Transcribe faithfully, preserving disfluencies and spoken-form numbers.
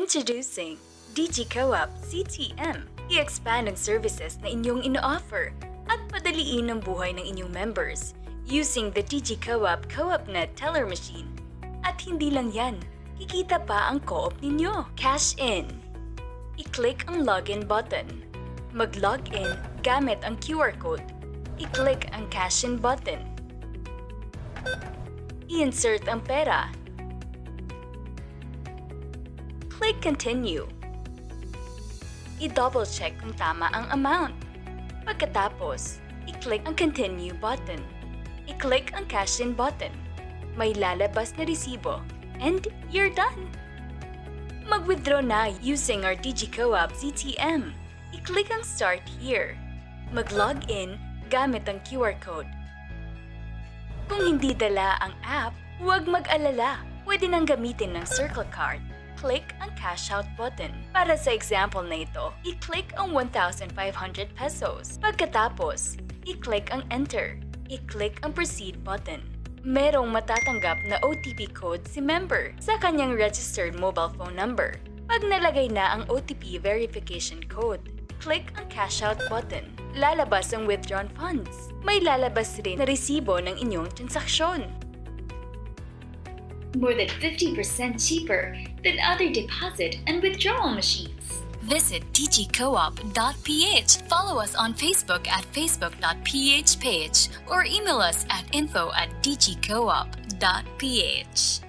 Introducing DigiCo-op C T M. I-expand ang services na inyong ino-offer at padaliin ang buhay ng inyong members using the DigiCo-op Co-opNet Teller Machine. At hindi lang yan, kikita pa ang co-op ninyo. Cash in. I-click ang login button. Mag-log in gamit ang Q R code. I-click ang cash in button. I-insert ang pera. Click continue. I-double check kung tama ang amount. Pagkatapos, i-click ang continue button. I-click ang cash in button. May lalabas na resibo and you're done. Mag-withdraw na using our DigiCo-op C T M. I-click ang start here. Mag-log in gamit ang Q R code. Kung hindi dala ang app, huwag mag-alala. Pwede nang gamitin ng Circle Card. Click ang cash out button. Para sa example na ito, i-click ang one thousand five hundred pesos. Pagkatapos, i-click ang enter. I-click ang proceed button. Merong matatanggap na O T P code si member sa kanyang registered mobile phone number. Pag nalagay na ang O T P verification code, click ang cash out button. Lalabas ang withdrawn funds. May lalabas rin na resibo ng inyong transaksyon. More than fifty percent cheaper than other deposit and withdrawal machines. Visit digicoop dot p h. Follow us on Facebook at facebook dot p h page or email us at info at digicoop dot p h.